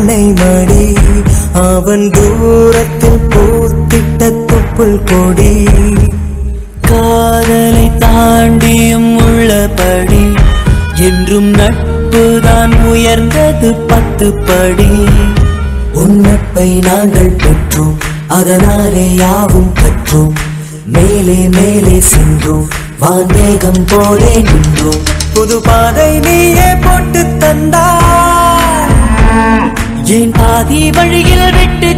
அன்னை மடி அவன் தூரத்தில் பூத்திட்ட தொப்புள் கொடி காதலை தாண்டியும் உள்ளபடி என்றும் நட்புதான் உயர்ந்தது 10 படி உன்னப்பை நாங்கள் பெற்றோம் அதனாலே யாவும் கற்றோம் மேலே மேலே சென்றோம் வான்வேகம் போலே நின்றோம் புது பாதை நீயே போட்டு தந்தாய் ஏன் பாதி வழியில் விட்டு